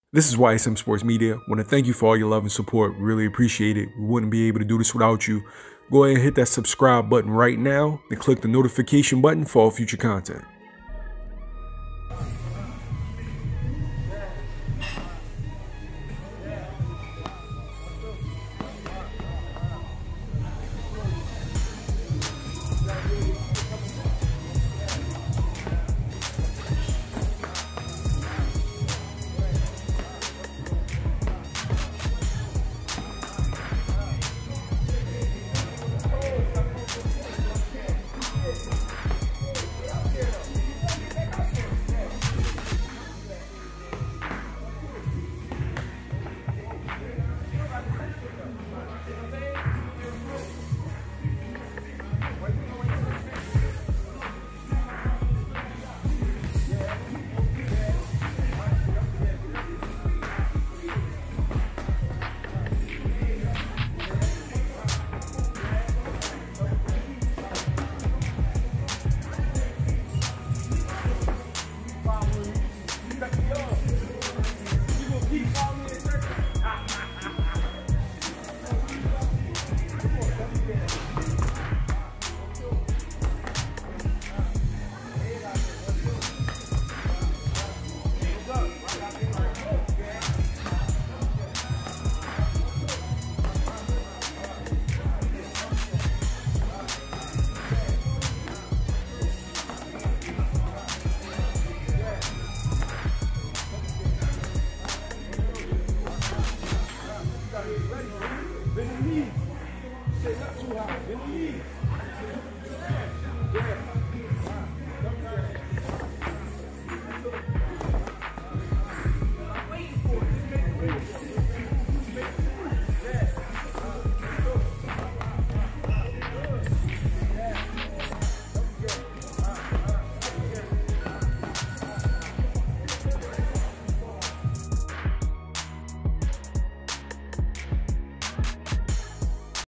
This is YSM Sports Media. I want to thank you for all your love and support. Really appreciate it. We wouldn't be able to do this without you. Go ahead and hit that subscribe button right now and click the notification button for all future content. Bend the knee. Say not too high. Bend the knee.